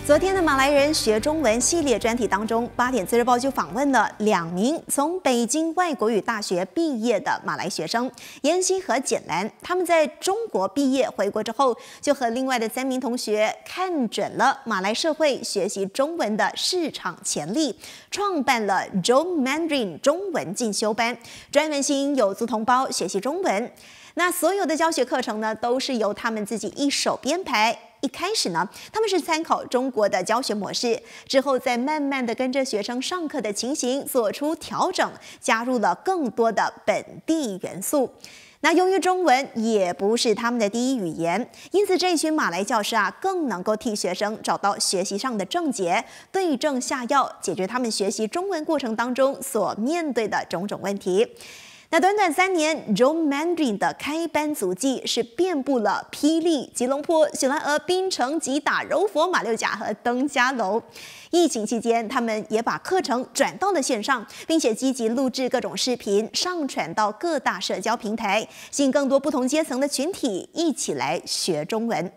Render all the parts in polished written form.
昨天的马来人学中文系列专题当中，8点自日报就访问了2名从北京外国语大学毕业的马来学生妍希和简兰。他们在中国毕业回国之后，就和另外的3名同学看准了马来社会学习中文的市场潜力，创办了 Jom Mandarin 中文进修班，专门吸引有族同胞学习中文。那所有的教学课程呢，都是由他们自己一手编排。一开始呢，他们是参考中国的教学模式，之后再慢慢的跟着学生上课的情形做出调整，加入了更多的本地元素。那由于中文也不是他们的第一语言，因此这群马来教师更能够替学生找到学习上的症结，对症下药，解决他们学习中文过程当中所面对的种种问题。那短短3年 ，Jom Mandarin 的开班足迹是遍布了霹雳、吉隆坡、雪兰莪、槟城、吉打、柔佛、马六甲和登嘉楼。疫情期间，他们也把课程转到了线上，并且积极录制各种视频，上传到各大社交平台，吸引更多不同阶层的群体一起来学中文。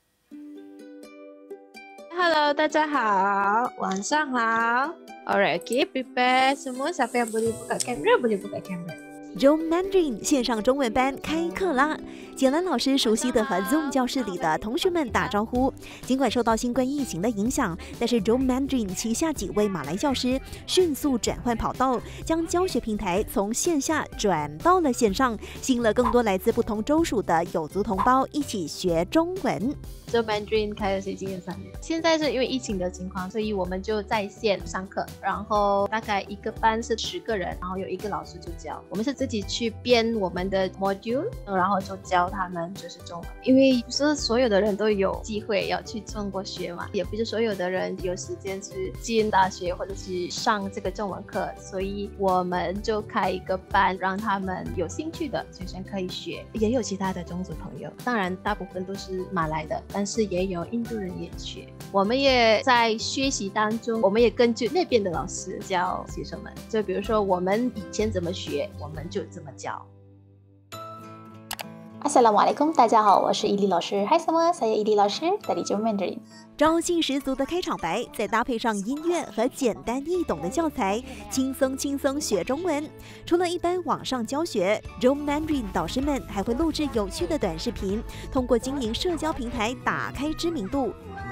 Hello， 大家好，晚上好。Alright, okay, prepare semua. Siapa yang boleh buka kamera, boleh buka kamera.Jom Mandarin 线上中文班开课啦！简兰老师熟悉的和 Zoom 教室里的同学们打招呼。尽管受到新冠疫情的影响，但是 Jom Mandarin 旗下几位马来教师迅速转换跑道，将教学平台从线下转到了线上，吸引了更多来自不同州属的有族同胞一起学中文。 Jom Mandarin 开了已经有3年，现在是因为疫情的情况，所以我们就在线上课，然后大概一个班是10个人，然后有1个老师就教。我们是自己去编我们的 module， 然后就教他们就是中文，因为不是所有的人都有机会要去中国学嘛，也不是所有的人有时间去进大学或者是上这个中文课，所以我们就开一个班，让他们有兴趣的学生可以学，也有其他的种族朋友，当然大部分都是马来的，但是也有印度人也学。我们也在学习当中，我们也根据那边的老师教学生们，就比如说我们以前怎么学，我们就怎么教。 Assalamualaikum， 大家好，我是伊利老师。Hai semua， saya伊利老师dari Jom Mandarin。 朝气十足的开场白，再搭配上音乐和简单易懂的教材，轻松学中文。除了一般网上教学 ，Jom Mandarin 导师们还会录制有趣的短视频，通过经营社交平台打开知名度。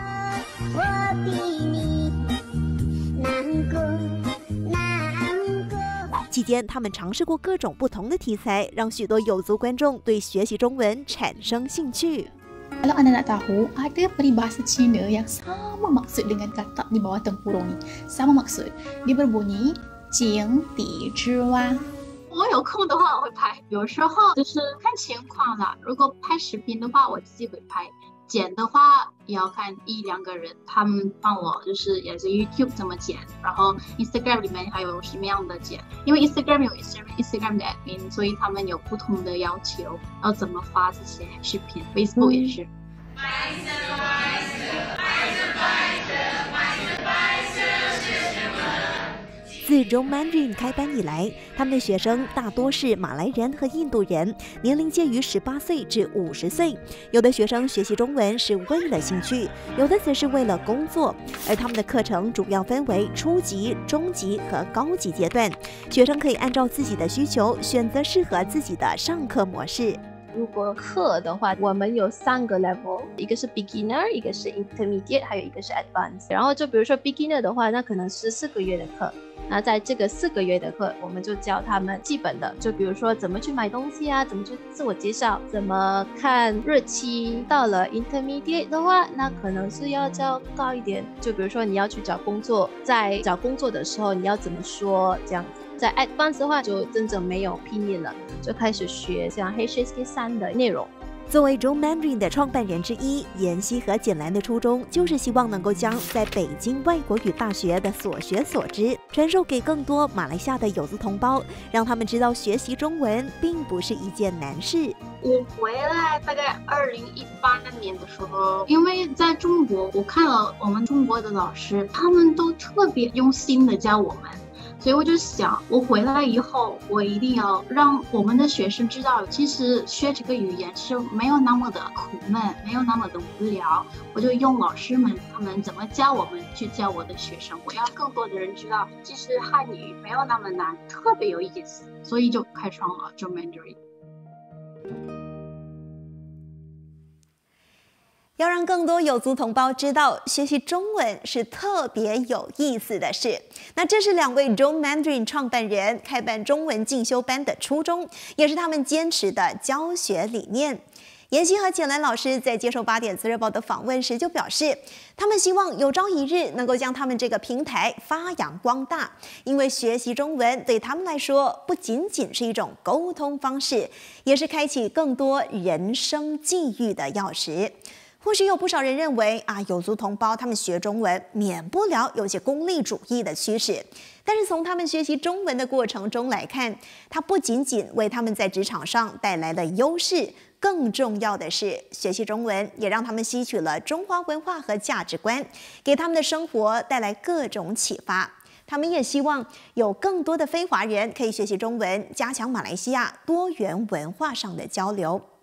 期间，他们尝试过各种不同的题材，让许多有族观众对学习中文产生兴趣。 Kalau anda nak tahu, ada peribahasa Cina yang sama maksud dengan kata di bawah tempurung ni. Sama maksud. Dia berbunyi 井底之蛙。 我有空的话我会拍，有时候就是看情况啦。如果拍视频的话，我自己会拍。剪的话也要看1-2个人，他们帮我就是也是 YouTube 怎么剪，然后 Instagram 里面还有什么样的剪，因为 Instagram 有 Instagram 的 admin， 所以他们有不同的要求，要怎么发这些视频。Facebook 也是。 自 Jom Mandarin 开班以来，他们的学生大多是马来人和印度人，年龄介于18岁至50岁。有的学生学习中文是为了兴趣，有的则是为了工作。而他们的课程主要分为初级、中级和高级阶段，学生可以按照自己的需求选择适合自己的上课模式。 如果课的话，我们有3个 level， 一个是 beginner， 一个是 intermediate， 还有一个是 advanced。然后就比如说 beginner 的话，那可能是4个月的课。那在这个4个月的课，我们就教他们基本的，就比如说怎么去买东西啊，怎么去自我介绍，怎么看日期。到了 intermediate 的话，那可能是要教高一点，就比如说你要去找工作，在找工作的时候你要怎么说这样子。在 advanced 的话就真正没有拼音了，就开始学像 HSK3 的内容。 作为 Jom Mandarin 的创办人之一，妍希和简兰的初衷就是希望能够将在北京外国语大学的所学所知传授给更多马来西亚的有族同胞，让他们知道学习中文并不是一件难事。 我回来大概2018年的时候，因为在中国，我看了我们中国的老师，他们都特别用心的教我们。 所以我就想，我回来以后，我一定要让我们的学生知道，其实学这个语言是没有那么的苦闷，没有那么的无聊。我就用老师们他们怎么教我们去教我的学生，我要更多的人知道，其实汉语没有那么难，特别有意思，所以就开创了 Joe Mandarin。 要让更多有族同胞知道，学习中文是特别有意思的事。那这是2位 Joe Mandarin 创办人开办中文进修班的初衷，也是他们坚持的教学理念。妍希和简兰老师在接受8点自日报的访问时就表示，他们希望有朝一日能够将他们这个平台发扬光大，因为学习中文对他们来说不仅仅是一种沟通方式，也是开启更多人生际遇的钥匙。或许有不少人认为有族同胞他们学中文免不了有些功利主义的趋势，但是从他们学习中文的过程中来看，它不仅仅为他们在职场上带来了优势，更重要的是学习中文也让他们吸取了中华文化和价值观，给他们的生活带来各种启发。他们也希望有更多的非华人可以学习中文，加强马来西亚多元文化上的交流。